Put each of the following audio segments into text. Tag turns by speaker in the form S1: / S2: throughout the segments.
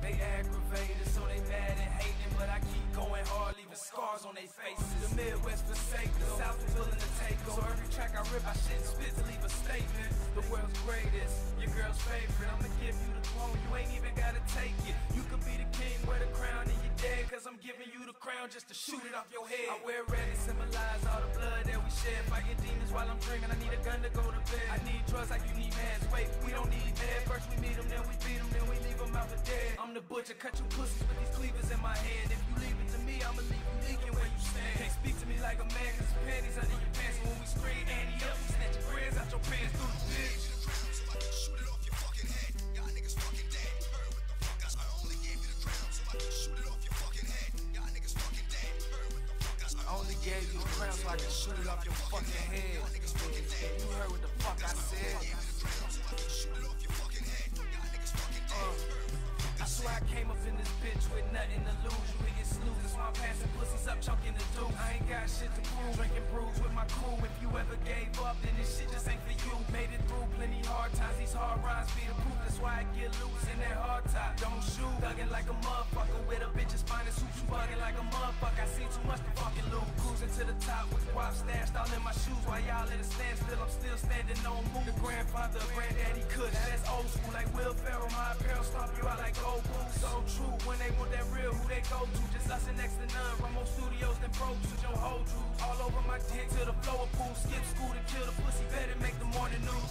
S1: They aggravated, so they mad and hating, but I keep going hard, leaving scars on their faces. The Midwest forsake, the South is willing to take them. So every track I rip, I shit and spit to leave a statement. The world's greatest, your girl's favorite. I'ma give you the throne, you ain't even gotta take it. You could be the king, wear the crown, and you're dead, cause I'm giving you the crown just to shoot it off your head. I wear red to symbolize all the blood that we shed. Fighting demons while I'm dreaming, I need a gun to go to bed. I need drugs like you need meds, wait, we don't need meds. First we meet them, then we beat them, then we leave them out for dead. I'm the butcher, cut you pussies with these cleavers in my hand. If you leave it to me, I'ma leave you leaking where you stand. Can't speak to me like a man, cause it's panties under your pants. And when we scream Annie up, we snatch your grands out your pants through the bitch.
S2: Shoot it off your fucking head. Y'all niggas fucking dead. Heard what the fuck I only gave you the crown, so I can shoot it off your fucking head. Y'all niggas fucking dead. Heard what the fuck I
S1: only gave you the crown so I can shoot it off your fucking head. You heard what the fuck I said.
S2: Shoot it off your fucking head. Y'all niggas fucking dead.
S1: I swear I came up in this bitch with nothing to lose. You hitting snooze, that's why I'm passing pussies up, chunking the dude. I ain't got shit to prove, drinking brews with my crew. If you ever gave up, then this shit just ain't for you. Made it through plenty hard times, these hard rhymes be the proof. That's why I get loose in that hard top. Don't shoot, thugging like a motherfucker with a bitch's finest suit. You bugging like a motherfucker, I see too much to fucking lose. Cruising to the top with guap stashed all in my shoes. While y'all at a standstill, I'm still standing on move. The grandfather, granddaddy Kush, now that's old school. Like Will Ferrell, my apparel stomp you out like gold boots. So true, when they want that real, who they go to? Just us and next to none, run more studios than Pro Tools. Your whole truth, all over my dick to the floor pool. Skip school to kill the pussy, better make the morning news.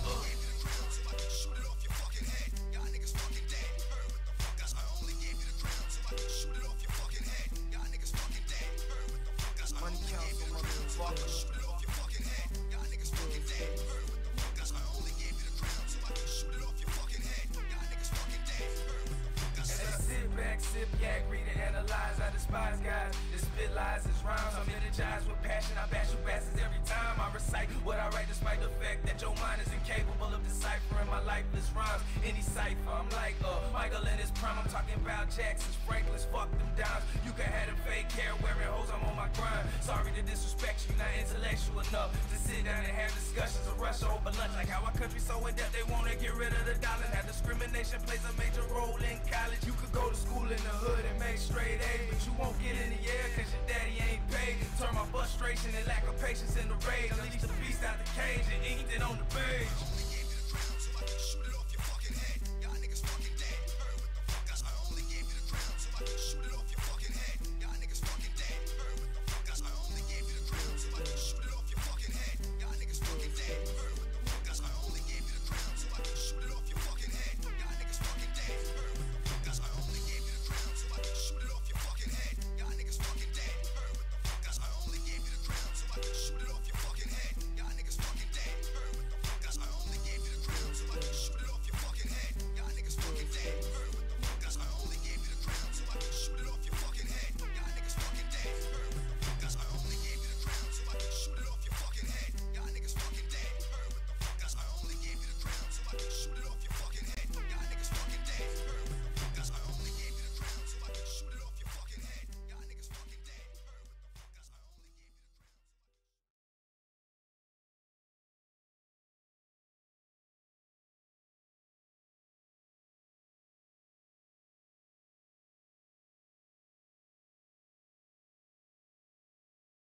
S2: Shoot it off your fucking head. Y'all niggas fucking dead. Heard what the fuck I only gave you the crown, so I can shoot it off your fucking head. Y'all niggas fucking dead. Heard what the fuck I
S1: Money Council, motherfucker.
S2: Shoot it off your fucking head. Y'all niggas fucking dead. Heard what the fuck I only gave you the crown, so I can shoot it off your fucking head. Y'all niggas fucking dead. Heard what the fuck I said.
S1: Sit back, sip yak, read and analyze. I despise guys that spit lies as rhymes. I'm energized with passion, I bash you bastards every time I recite what I write, despite the fact that your mind is incapable of deciphering my lifeless rhymes. Any cipher, I'm like Michael in his prime. I'm talking about Jackson's, Franklin's, fuck them dimes. You can have them fake hair wearing hoes, I'm on my grind. Sorry to disrespect you, not intellectual enough to sit down and have discussions or rush over lunch. Like how our country's so in debt, they wanna get rid of the dollar. Now discrimination plays a major role in college. You could go to school in the hood and make straight A's, but you won't get in the air cause your daddy ain't paid. Turn my frustration and lack of patience into rage. Unleash the beast out the cage and inked it on the page.